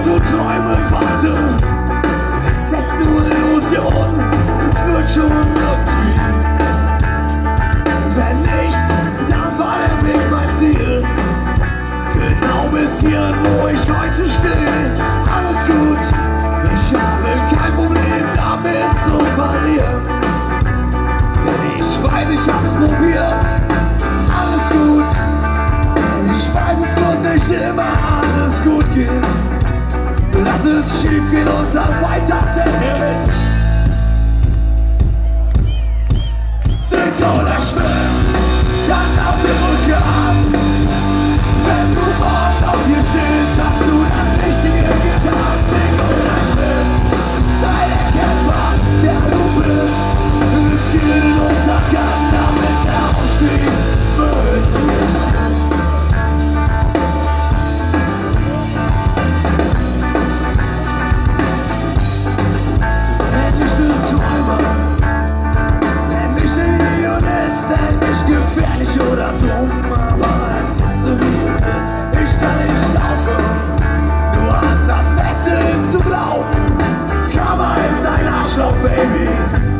zu träumen warte. Es ist nur Illusion, es wird schon irgendwie. Und wenn nicht, dann war der Weg mein Ziel. Genau bis hierhin, wo ich heute stehe. Alles gut, ich habe kein Problem damit zu verlieren. Denn ich weiß, ich hab's probiert. Alles gut, denn ich weiß, es wird nicht immer alles gut gehen. Lass es schief gehen und dann weiter sehen. Sink oder schwimm, Schatz auf den Vulkan. Wenn du morgen auf hier stehst, hast du das Richtige getan. Sink oder schwimm, sei der Kämpfer, der du bist. Riskier den Untergang, damit der Aufstieg möglich ist. Gefährlich oder dumm, aber es ist so wie es ist. Ich kann nicht aufhören, nur an das Beste zu glauben. Karma ist ein Arschloch, Baby.